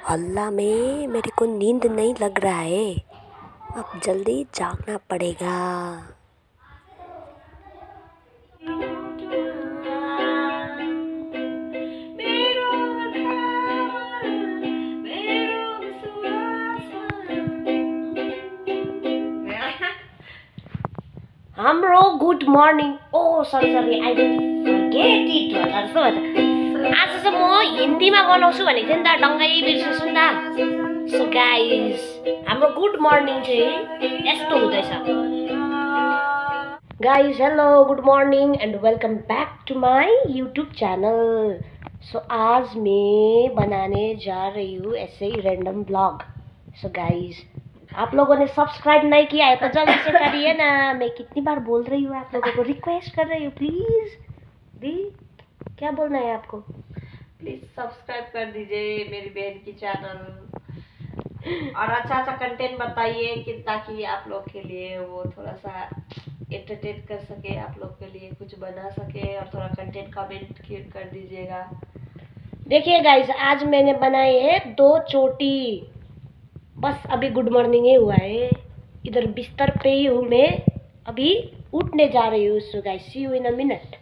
हल्ला में मेरे को नींद नहीं लग रहा है। अब जल्दी जागना पड़ेगा। हाम्रो गुड मर्निङ। ओ सरी आई गेट इट होला जस्तो आज चाहिँ म हिन्दीमा बनाउँछु भनेको थिएँ नि त, डङ्गै बिर्सेछु नि त। सो गाइज हाम्रो गुड मर्निङ चाहिँ यस्तो हुँदैछ। Guys hello, good morning and welcome back to my YouTube channel. So आज मैं बनाने जा रही हूँ ऐसे ही रैंडम ब्लॉग। सो गाइज आप लोगों ने सब्सक्राइब नहीं किया है तो जल्दी से करिए ना। मैं कितनी बार बोल रही हूँ, आप लोगों को रिक्वेस्ट कर रही हूँ, प्लीज दी क्या बोलना है आपको? प्लीज सब्सक्राइब कर दीजिए मेरी बहन की चैनल और अच्छा कंटेंट बताइए कि ताकि आप लोग के लिए वो थोड़ा सा एंटरटेन कर सके, आप लोग के लिए कुछ बना सके और थोड़ा कंटेंट कमेंट कर दीजिएगा। देखिए गाइस आज मैंने बनाई है 2 चोटी। बस अभी गुड मॉर्निंग ही हुआ है, इधर बिस्तर पे ही हूँ मैं, अभी उठने जा रही हूँ। So guys see you in a minute.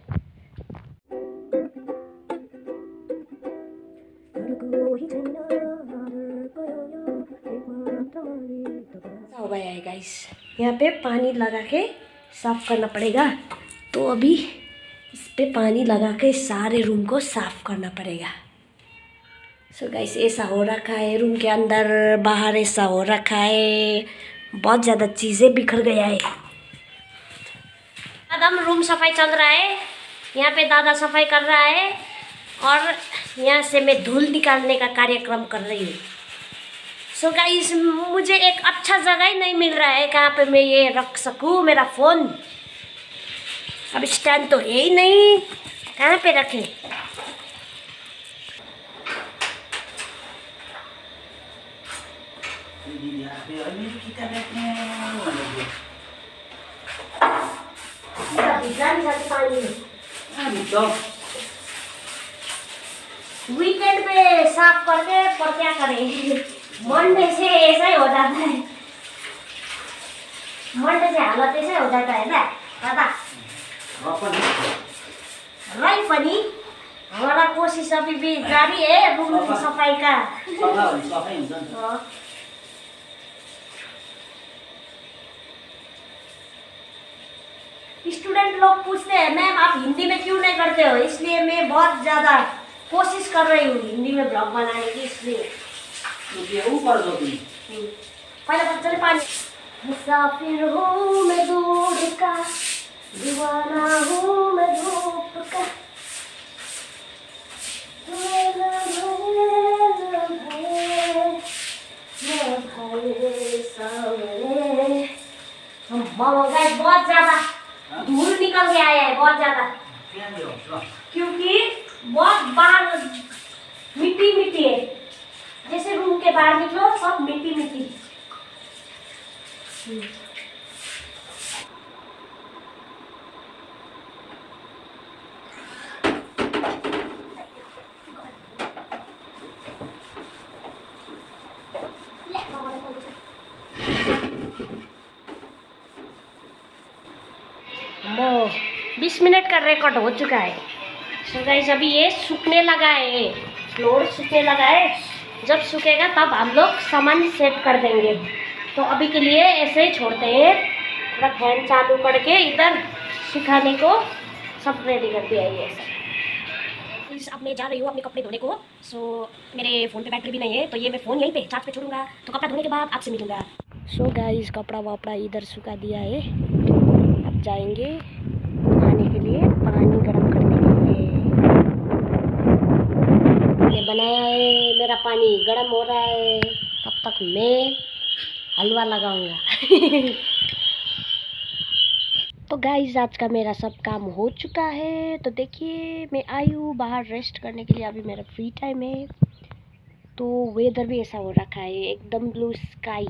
हो गया है गाइस, यहाँ पे पानी लगा के साफ करना पड़ेगा। तो अभी इस पे पानी लगा के सारे रूम को साफ करना पड़ेगा। सो गाइस ऐसा हो रखा है, रूम के अंदर बाहर ऐसा हो रखा है, बहुत ज़्यादा चीज़ें बिखर गया है। एकदम रूम सफाई चल रहा है, यहाँ पे दादा सफाई कर रहा है और यहाँ से मैं धूल निकालने का कार्यक्रम कर रही हूँ। सो गाइस मुझे एक अच्छा जगह ही नहीं मिल रहा है कहाँ पे मैं ये रख सकूँ मेरा फ़ोन। अब स्टैंड तो है ही नहीं, कहाँ पे रखें? वीकेंड पे साफ करके पर क्या करें, मंडे से ऐसा ही हो जाता है, मंडे से हालत ऐसा हो जाता है ना दादा। राइट पनि हमारा कोशिश अभी भी जारी है रूम की सफाई का। स्टूडेंट लोग पूछते हैं मैम आप हिंदी में क्यों नहीं करते हो, इसलिए मैं बहुत ज़्यादा कोशिश कर रही हूँ हिंदी में ब्लॉग बनाने की, इसलिए पहले चले पानी। मुसाफिर हूँ मैं दूर का, दीवाना हूँ मैं धूप का, बहुत ज्यादा धूल निकल के आया है, बहुत ज्यादा, क्योंकि बहुत बाहर मिट्टी मिट्टी है, जैसे रूम के बाहर निकलो सब मिट्टी मिट्टी। वो 20 मिनट का रिकॉर्ड हो चुका है। सो गाइस अभी ये सूखने लगा है, फ्लोर सूखने लगा है, जब सूखेगा तब हम लोग सामान सेट कर देंगे। तो अभी के लिए ऐसे ही छोड़ते हैं, थोड़ा फैन चालू करके इधर सुखाने को सब रेडी कर दिया है। ये अब मैं जा रही हूँ अपने कपड़े धोने को। सो मेरे फ़ोन पे बैटरी भी नहीं है तो ये मैं फ़ोन यहीं पे चार्ज पे छोड़ूंगा, तो कपड़ा धोने के बाद आपसे मिलूंगा। सो गाइस कपड़ा वपड़ा इधर सुखा दिया है, अब जाएंगे खाने के लिए, पानी गर्म करने के लिए। ये बनाया है, मेरा पानी गर्म हो रहा है, तब तक मैं हलवा लगाऊंगा। तो गाइस आज का मेरा सब काम हो चुका है। तो देखिए मैं आई हूँ बाहर रेस्ट करने के लिए, अभी मेरा फ्री टाइम है। तो वेदर भी ऐसा हो रखा है, एकदम ब्लू स्काई।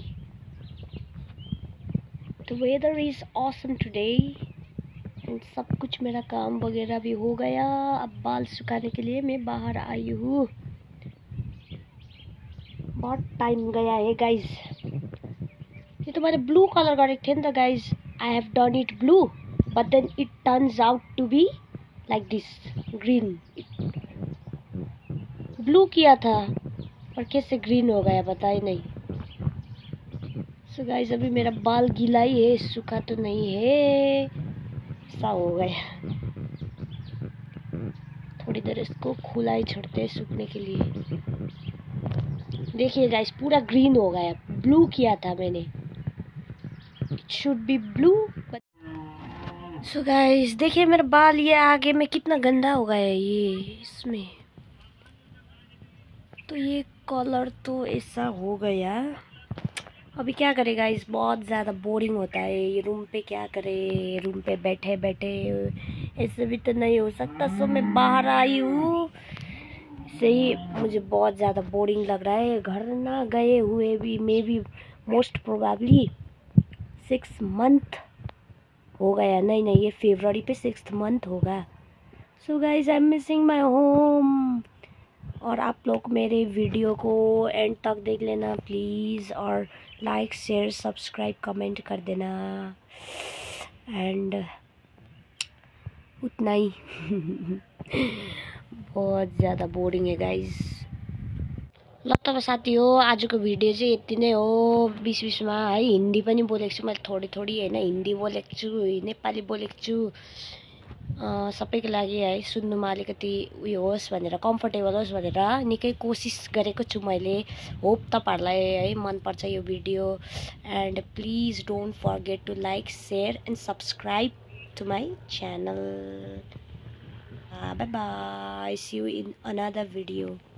तो वेदर इज़ ऑसम टुडे। सब कुछ मेरा काम वगैरह भी हो गया, अब बाल सुखाने के लिए मैं बाहर आई हूँ। बहुत टाइम गया है गाइज। ये तो मैंने ब्लू कलर गरेको थिएँ नि त guys. I have done it blue but then it turns out to be like this green. Blue किया था और कैसे ग्रीन हो गया पता ही नहीं। सो गाइस अभी मेरा बाल गीला ही है, सूखा तो नहीं है, सा हो गया। थोड़ी देर इसको खुला ही छोड़ते हैं सूखने के लिए। देखिए गाइस पूरा ग्रीन हो गया। ब्लू किया था मैंने, it should be blue. So guys देखिए मेरा बाल ये आगे में कितना गंदा हो गया है ये इसमें। तो ये कलर तो ऐसा हो गया। अभी क्या करे गाइस, बहुत ज़्यादा बोरिंग होता है ये रूम पे। क्या करे, रूम पे बैठे बैठे ऐसे भी तो नहीं हो सकता। सो मैं बाहर आई हूँ, सही मुझे बहुत ज़्यादा बोरिंग लग रहा है। घर ना गए हुए भी may be most probably 6 month हो गया। नहीं ये फरवरी पे 6th मंथ होगा। So guys I am missing my home. और आप लोग मेरे वीडियो को एंड तक देख लेना प्लीज़, और लाइक शेयर सब्सक्राइब कमेंट कर देना। एंड उतना ही बहुत ज़्यादा बोरिङ है गाइज। ल त साथी हो, आजको भिडियो चाहिँ यति नै हो। बिचमा है हिन्दी पनि बोलेको छु मैले थोडी होइन, हिन्दी बोलेको छु, नेपाली बोलेको छु। सबैको लागि है सुन्नुमा अलिकति उयो होस् भनेर, कम्फर्टेबल होस् भनेर निकै कोसिस गरेको छु मैले। होप तपाईँहरूलाई है मनपर्छ यो भिडियो। And please don't forget to like share and subscribe to my channel. Bye bye, see you in another video.